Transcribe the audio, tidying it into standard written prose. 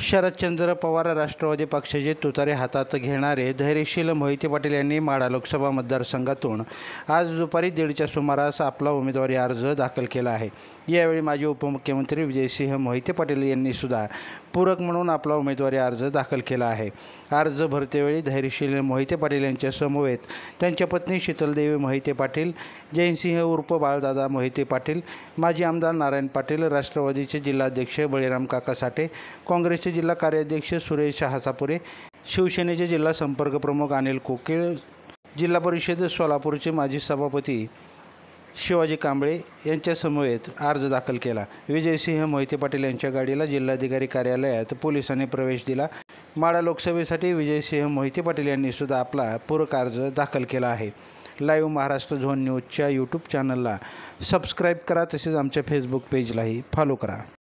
शरदचंद्र पवार राष्ट्रवादी पक्षाचे तुतारे हातात घेणारे धैर्यशील मोहिते पाटील यांनी माढा लोकसभा मतदारसंघातून आज दुपारी 1:30च्या सुमारास आपला उमेदवारी अर्ज दाखल केला आहे। यावेळी माजी उपमुख्यमंत्री विजयसिंह मोहिते पाटील यांनी सुद्धा पूरक म्हणून आपला उमेदवारी अर्ज दाखल केला आहे। अर्ज भरतेवेळी धैर्यशील मोहिते पाटील यांच्या समवेत त्यांच्या पत्नी शीतलदेवी मोहिते पाटील, जयसिंह उर्फ बाळदादा मोहिते पाटील, माजी आमदार नारायण पाटील, राष्ट्रवादीचे जिल्हाध्यक्ष बळीराम काका साठे, काँग्रेसचे जिल्हा कार्याध्यक्ष सुरेश हासापुरे, शिवसेनेचे जिल्हा संपर्क प्रमुख अनिल कोकिळ, जिल्हा परिषद सोलापूरचे माजी सभापती शिवाजी कांबळे यांच्या समवेत अर्ज दाखल केला। विजयसिंह मोहिते पाटील यांच्या गाडीला जिल्हाधिकारी कार्यालयात पोलिसांनी प्रवेश दिला। माढा लोकसभेसाठी विजयसिंह मोहिते पाटील यांनी सुद्धा आपला पूरक अर्ज दाखल केला आहे। लाईव्ह महाराष्ट्र झोन न्यूजच्या यूट्यूब चॅनलला सबस्क्राईब करा, तसेच आमच्या फेसबुक पेजलाही फॉलो करा।